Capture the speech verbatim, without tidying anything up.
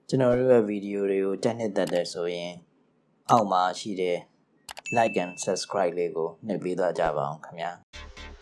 ကျွန်တော်တို့ရဲ့ video တွေကိုတက်နှစ်သက်တယ်ဆိုရင်အောက်မှာရှိတဲ့ like and subscribe လေးကိုနှိပ်ပေးသွားကြပါအောင်ခင်ဗျာ